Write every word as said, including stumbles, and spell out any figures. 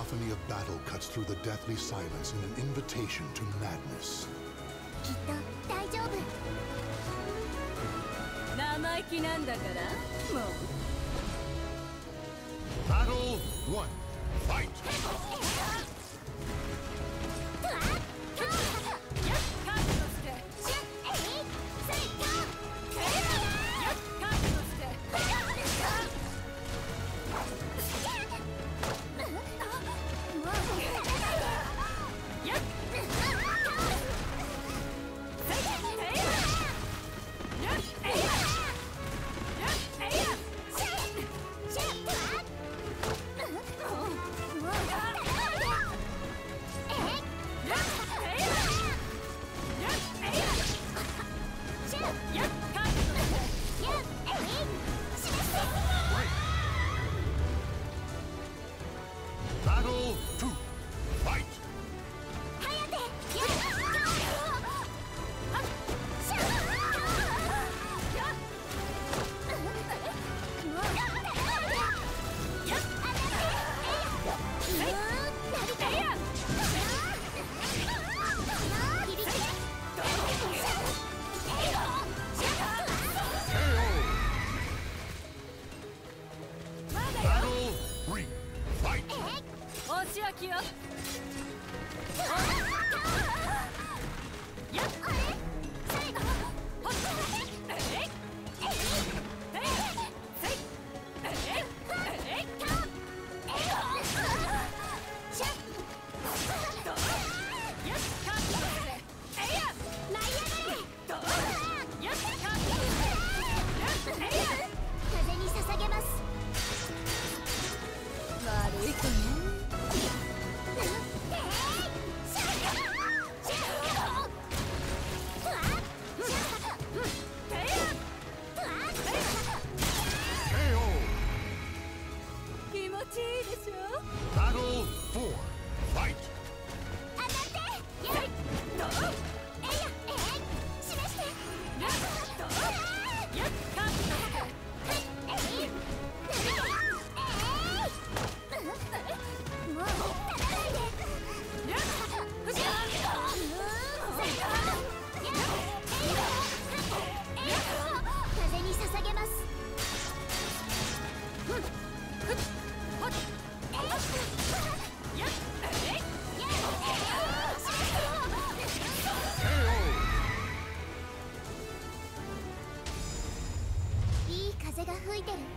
cacophony of battle cuts through the deathly silence in an invitation to madness. きっと大丈夫。 生意気なんだからもう。 Battle one. Fight! Battle two. Fight! Battle three. Fight! お仕置きよ。 風に捧げます。 悪い子ね。気持ちいいでしょ。 Battle four. Fight! 当たってやいどうえいやえい示してやっどうやっカットえいえいもう立たないでやっふしゃーせいかやえいえい風に捧げますふっふっほっえいやっえい いい風が吹いてる。